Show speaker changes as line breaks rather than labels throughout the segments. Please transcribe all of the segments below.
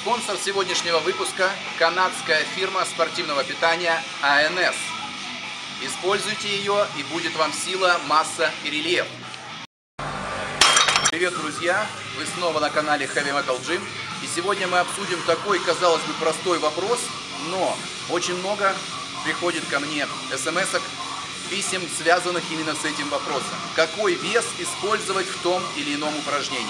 Спонсор сегодняшнего выпуска – канадская фирма спортивного питания АНС. Используйте ее, и будет вам сила, масса и рельеф. Привет, друзья! Вы снова на канале Heavy Metal Gym. И сегодня мы обсудим такой, казалось бы, простой вопрос, но очень много приходит ко мне смс-ок, писем, связанных именно с этим вопросом. Какой вес использовать в том или ином упражнении?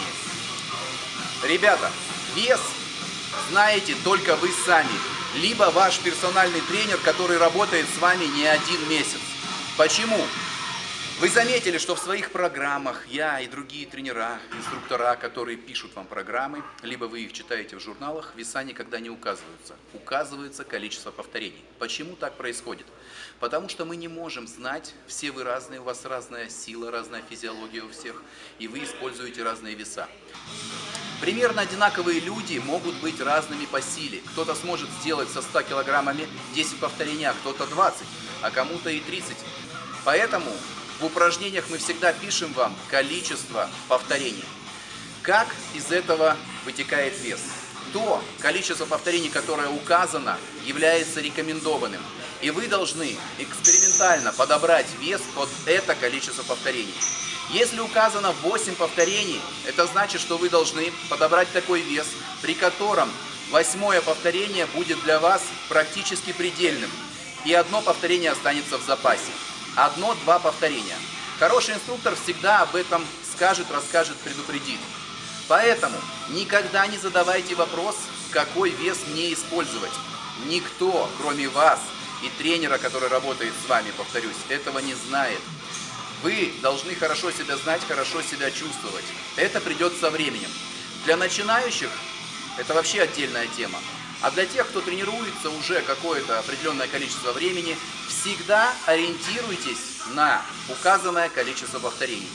Ребята, вес знаете только вы сами, либо ваш персональный тренер, который работает с вами не один месяц. Почему? Вы заметили, что в своих программах я и другие тренера, инструктора, которые пишут вам программы, либо вы их читаете в журналах, веса никогда не указываются. Указывается количество повторений. Почему так происходит? Потому что мы не можем знать, все вы разные, у вас разная сила, разная физиология у всех, и вы используете разные веса. Примерно одинаковые люди могут быть разными по силе. Кто-то сможет сделать со 100 килограммами 10 повторений, а кто-то 20, а кому-то и 30. Поэтому в упражнениях мы всегда пишем вам количество повторений. Как из этого вытекает вес? То количество повторений, которое указано, является рекомендованным. И вы должны экспериментально подобрать вес под это количество повторений. Если указано 8 повторений, это значит, что вы должны подобрать такой вес, при котором 8-е повторение будет для вас практически предельным. И одно повторение останется в запасе. 1-2 повторения. Хороший инструктор всегда об этом скажет, расскажет, предупредит. Поэтому никогда не задавайте вопрос, какой вес мне использовать. Никто, кроме вас и тренера, который работает с вами, повторюсь, этого не знает. Вы должны хорошо себя знать, хорошо себя чувствовать. Это придет со временем. Для начинающих это вообще отдельная тема. А для тех, кто тренируется уже какое-то определенное количество времени, всегда ориентируйтесь на указанное количество повторений.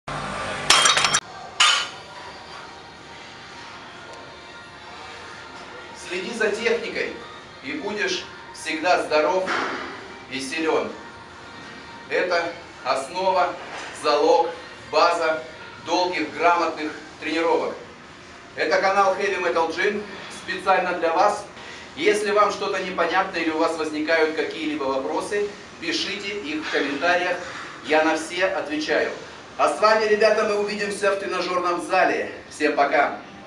Следи за техникой, и будешь всегда здоров и силен. Это основа, залог, база долгих, грамотных тренировок. Это канал Heavy Metal Gym специально для вас. Если вам что-то непонятно или у вас возникают какие-либо вопросы, пишите их в комментариях, я на все отвечаю. А с вами, ребята, мы увидимся в тренажерном зале. Всем пока!